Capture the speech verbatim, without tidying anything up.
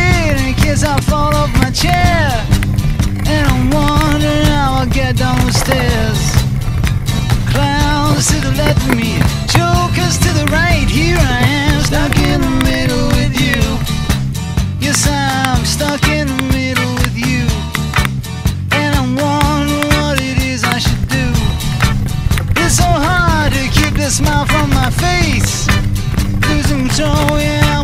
scared in case I fall off my chair. And I'm wondering how I'll get down the stairs. Clowns to the left of me, jokers to the right. Here I am, stuck in the middle with you. Yes, I'm stuck in the middle with you. And I'm wondering what it is I should do. It's so hard to keep the smile from my face. Losing control, yeah.